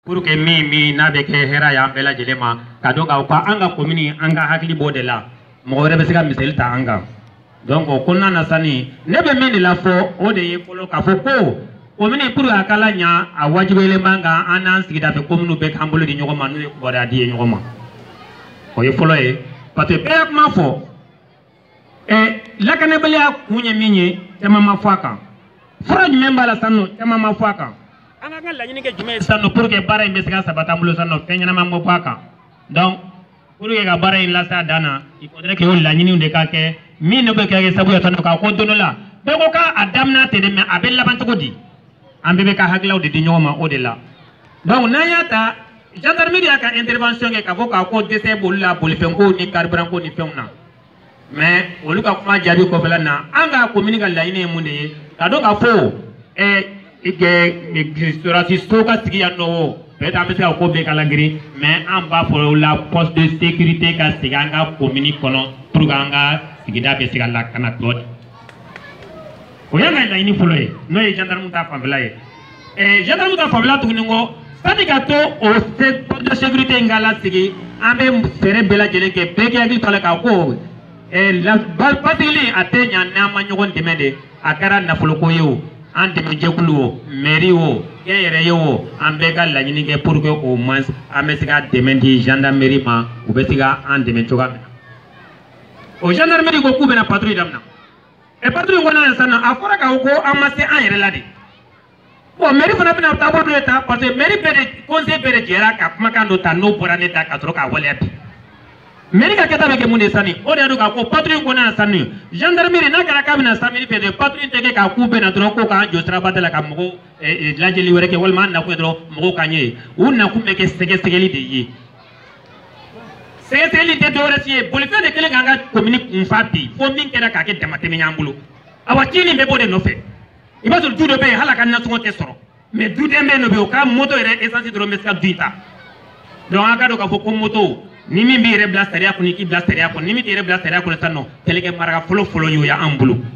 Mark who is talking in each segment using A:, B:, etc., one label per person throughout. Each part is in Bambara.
A: pour que mi n'a be ke hera ya bela jelema ka do ka anga commune anga hakli bodela mo rebe sika misel ta anga donc ko na sani ne be min la fo o de ye folo ka fo ko commune pour akala nya a wajibele manga anan sigida fe commune be kambolo di nyoma no ko bora di nyoma o ye folo e parce que be ma fo la kane bele kunye minye tema mafaka fora memba la sanu tema mafaka anga kan la nyini ke jume sanu pour que bara imbe sika sabata mulo sanu fenya na mambo paka donc pour que ga bara la sa dana il faudrait que on la nyini de ka ke mi no be ke sabu ya sanu ka ko dono la be ko ka adamna te de me abel la ban ko di ambe be ka haglaw de nyoma o de la donc na yata gendarmerie aka intervention ke ka ko dese bolla bolifenko ni carburant ko ni fenna mais olu ka kuma jaabi ko fela na anga commune ka laine munde ka do ka fo restaurant stoka sigi ya no peut être ko be kala gri mais en bas pour la poste de sécurité ka sigi anga commune kono pour anga sigi da be sigi la kana dot o yanga laine foloye no e gendarme ta fa fela gendarme ta fa fela tugni ngo sadika to o poste de sécurité ngala sigi ambe sere bela jele ke be ke agi kala ka ko la batili atenya na manyogon demede akara na foloko yo ande mejekulu mairie wo yere yo ambe ga la nyini ke pour que au moins amesiga demendi gendarmerie ma ubesiga ande mechoga o gendarmerie ko kubena patrouille damna e patrouille wona sana afora ka ko amase an yere ladi bon mairie fana bina tabo do eta parce que mairie bede conseil bede jera ka kuma kan do ta no borane ta ka tro ka wale abi Merika keta beke munde sani o de adu ka ko patrouille ko na sani gendarmerie na kara ka bina samini fe de patrouille teke ka ku be na dron ko ka jo stra batela ka mo lajeli were ke walma na ko dron mo ka nye u na ku meke sege segeli de yi sege segeli de do resi bolife de kele ganga communique mfati fo min kera ka ke demate mi nyambulo awa kini be bode no fe iba so judo be hala kan na so te soro mais dude me no be o ka moto ere essence dro meska duita donc aka do ka fo ko moto ni min bi yɛrɛ bila sariya kɔnɔ i k'i bila sariya kɔnɔ ni min tɛ yɛrɛ bila sariya kɔnɔ sisan nɔ kɛlɛkɛ maraka fɔlɔ y'o ya an bolo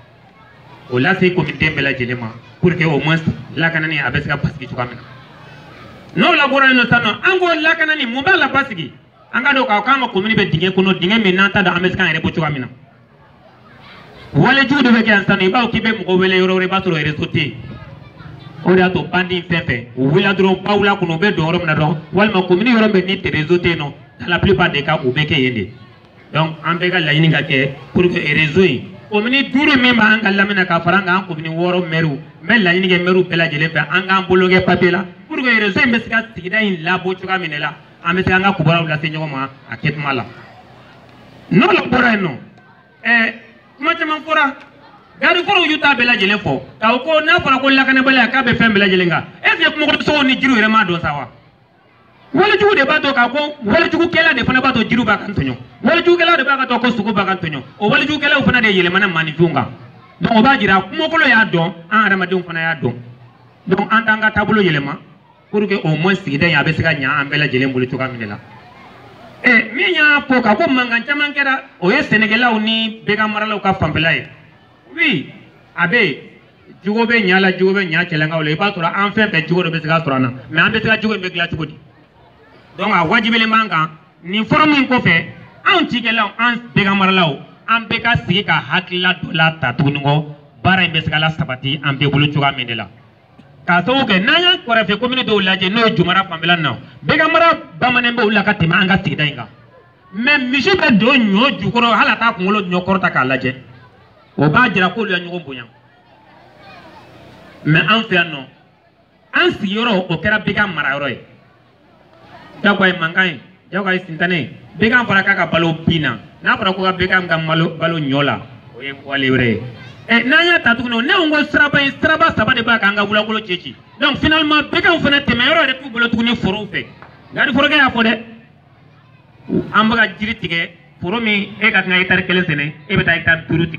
A: o lase comité bɛɛ lajɛlen ma pour que au moins lakanani a bɛ se ka basigi cogoya min na n'o labɔra yen nɔ sisan nɔ an ko lakanani mun b'a la basigi an ka dɔn k'an ka commune bɛ dingɛ kɔnɔ dingɛ min n'an t'a dɔn an bɛ se k'an yɛrɛ bɔ cogoya min na walejugu de bɛ kɛ yan sisan nɔ i b'a fɔ k'i bɛ mɔgɔ wele yɔrɔ wɛrɛ i b'a sɔrɔ réseau tɛ yen o de y'a to bandi fɛn fɛn u wulila dɔrɔn baw la kɔnɔ u bɛ don yɔrɔ min na dɔrɔn walima commune yɔrɔ min ni réseau tɛ yen nɔ dans la plupart des cas, au bec et donc, en béga la ligne pour que réseau. Commune duru même en galamina kafaranga, commune woro meru, mais la ligne meru bella jelefa, en bologue papela, pour que réseau mesca sida in la bochuga minela, en mesanga kubara ou la seigneur à Ketmala. Non, le porano. Comment fora? Gari foro yuta bella jelefo, Tauko na for a cola canabella cabe fem bella jelenga. If you come so ni jiru remado sawa. Wale jugu de bato ka ko wale jugu kela de fana bato jiru ba kan tonyo wale jugu kela de ba ka to ko suku ba kan tonyo o wale jugu kela fana de yele mana mani junga donc o ba jira kumo kolo ya don an adamadenw fana ya don donc an tanga tabulo yelema pour que au moins sigida ya be se ka nya an bela jelen bolo to ka minela mi nya ko ka ko mangan chaman kera o ye senegalaw ni be ka maralaw ka fambela ye oui abe jugo be nya chelenga o le ba tora an fe be jugo do be se ka tora na mais an be se ka jugo be gla jugo di donc a wajibele manga ni formin ko fe an tigelaw an bega maralaw an beka sigi ka hakila dola tatungo bara imbe sala sabati an be bulu chuga mindela ka so ke nanya ko refe commune do laje no jumara famela na bega mara bamane be ulla ka tima anga sigida inga même mishi be do nyo jukoro hala ta ko ngolo nyokorta ka laje o ba jira ko lu nyo mbunya mais an fe no an siyoro o kera bega mara yoro jagoy mangai jagoy sintane bega fara ka balo pina na fara ko bega ngam balo nyola o ye wale wure nanya tatuno ne ngo straba saba de ba ka nga wula ko chechi donc finalement bega fana teme yoro de bolo tuguni foro fe ngadi foro ga ya fo de ambaga jiri tige foro mi e ka nga hectare kele sene e beta hectare turu